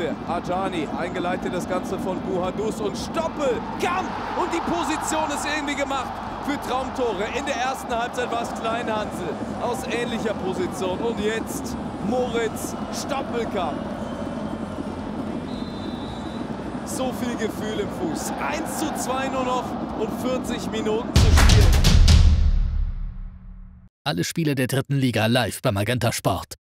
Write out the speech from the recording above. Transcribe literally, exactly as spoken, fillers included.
Abwehr. Ajani eingeleitet das Ganze von Buhadus und Stoppel, Kamp und die Position ist irgendwie gemacht für Traumtore. In der ersten Halbzeit war es Kleinhansel aus ähnlicher Position und jetzt Moritz Stoppelkamp. So viel Gefühl im Fuß. eins zu zwei nur noch und vierzig Minuten zu spielen. Alle Spiele der dritten Liga live bei Magenta Sport.